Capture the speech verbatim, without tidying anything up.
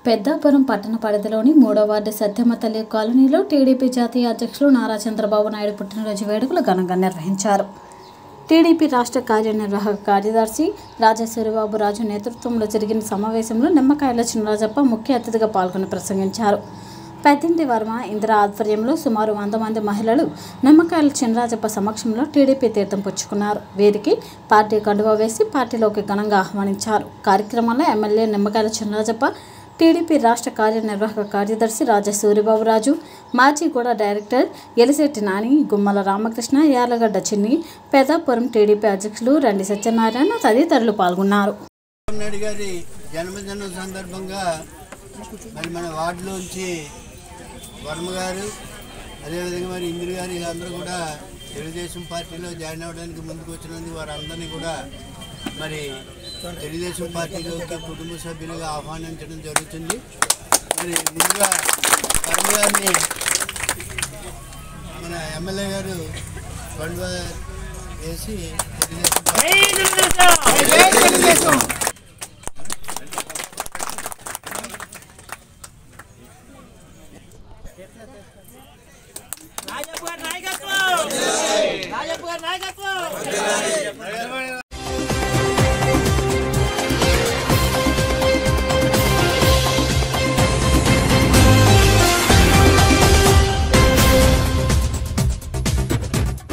పెద్దాపురం పట్టణ పరిధిలోని మూడో వార్డు సత్యమతల్లి కాలనీలో టీడీపీ జాతీయ అధ్యక్షులు నారా చంద్రబాబు నాయుడు పుట్టినరోజు వేడుకలు ఘనంగా నిర్వహించారు. టీడీపీ రాష్ట్ర కార్యనిర్వాహక కార్యదర్శి రాజా సూరిబాబు రాజు నేతృత్వంలో జరిగిన సమావేశంలో నిమ్మకాయల చినరాజప్ప ముఖ్య అతిథిగా పాల్గొని ప్రసంగించారు. పెద్దింటి వర్మ ఇందిర ఆధ్వర్యంలో సుమారు వంద మంది మహిళలు నిమ్మకాయల చినరాజప్ప సమక్షంలో టీడీపీ తీర్థం పుచ్చుకున్నారు. వీరికి పార్టీ కండువా వేసి పార్టీలోకి ఘనంగా ఆహ్వానించారు. కార్యక్రమంలో ఎమ్మెల్యే నిమ్మకాయల చినరాజప్ప, టీడీపీ రాష్ట్ర కార్యనిర్వాహక కార్యదర్శి రాజా సూరిబాబు రాజు, మాజీగూడ డైరెక్టర్ ఎలిశెట్టి నాని, గుమ్మల రామకృష్ణ, యార్లగడ్డ చిన్ని, పెద్దాపురం టీడీపీ అధ్యక్షులు రండి సత్యనారాయణ తదితరులు పాల్గొన్నారు. జన్మదినం సందర్భంగా మరి మన వార్డులోంచి వర్మ గారు, అదేవిధంగా మరి ఇందిర గారు, వీళ్ళందరూ కూడా తెలుగుదేశం పార్టీలో జాయిన్ అవ్వడానికి ముందుకు వచ్చినందుకు వారందరినీ కూడా మరి తెలుగుదేశం పార్టీలోకి కుటుంబ సభ్యులుగా ఆహ్వానించడం జరుగుతుంది. మరి ముందుగా వర్మ గారిని మన ఎమ్మెల్యే గారు కండువా వేసి తెలుగుదేశం